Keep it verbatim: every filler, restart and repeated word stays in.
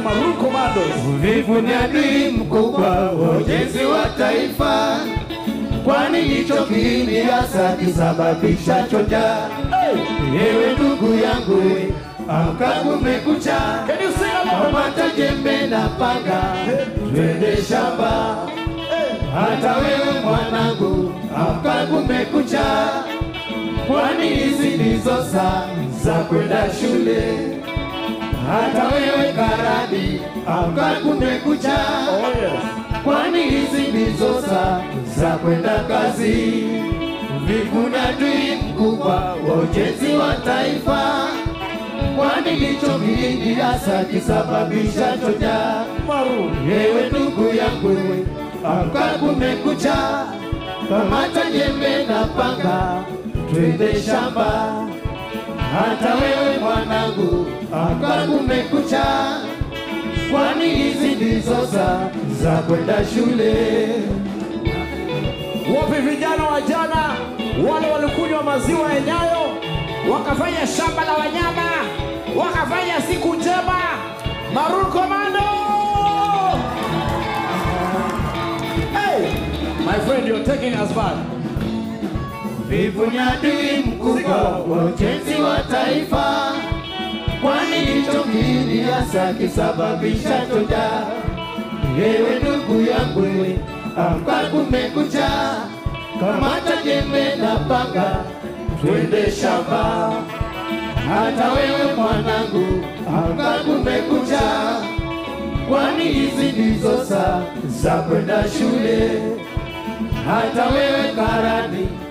Maroon Commandos. Uvivu ni adui mkubwa wa ujenzi wa taifa, kwani hicho kiini hasa kisababisha choja. Ewe ndugu yangu, amka kumekucha. Kamata jembe na panga, twende shamba. Hata wewe mwanangu, amka kumekucha, kwani hizi ndizo saa za kwenda shule. Hata wewe karani, amka kumekucha, kwani hizi ndizo saa za kwenda kazi. Uvivu ni adui mkubwa wa ujenzi wa taifa, kwani hicho kiini hasa kisababisha choja. Ewe ndugu yangu, amka kumekucha, kamata jembe na panga, twende shamba. Hata wewe mwanangu, amka kumekucha, kwani hizi ndizo saa za kwenda shule. Wapi vijana wa jana wale walikunywa maziwa ya Nyayo, wakafanya shamba la wanyama, wakafanya siku njema? Maroon Commando! Hey, my friend, you're taking us back. Uvivu ni adui mkubwa wa ujenzi wa taifa, kwani hicho kiini hasa kisababisha choja. Ewe ndugu yangu, amka kumekucha, kamata jembe na panga, twende shamba. Hata wewe mwanangu, amka kumekucha, kwani hizi ndizo saa za kwenda shule. Hata wewe karani,